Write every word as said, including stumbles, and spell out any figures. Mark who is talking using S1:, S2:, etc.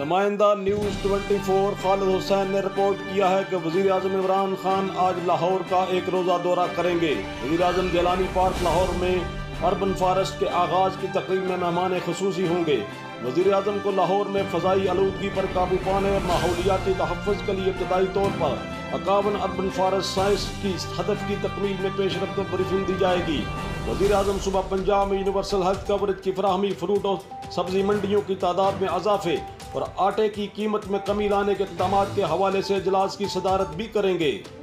S1: नुमाइंदा न्यूज़ चौबीस खालिद हुसैन ने रिपोर्ट किया है कि वज़ीर आज़म इमरान खान आज लाहौर का एक रोज़ा दौरा करेंगे। वज़ीर आज़म गिलानी पार्क लाहौर में अर्बन फॉरेस्ट के आगाज़ की तकरीब में मेहमान खुसूसी होंगे। वज़ीर आज़म को लाहौर में फ़ज़ाई आलूदगी पर काबू पाने और माहौलियाती तहफ़्फ़ुज़ के लिए इब्तदाई तौर पर इक्यावन अर्बन फॉरेस्ट साइंस की हदफ की तकमील में पेश रफ्त ब्रीफिंग दी जाएगी। वज़ीर आज़म सुबह पंजाब में यूनिवर्सल हेल्थ कवरेज की फराहमी, फ्रूट और सब्जी मंडियों की तादाद में इजाफे और आटे की कीमत में कमी लाने के इक़दामात के हवाले से इजलास की सदारत भी करेंगे।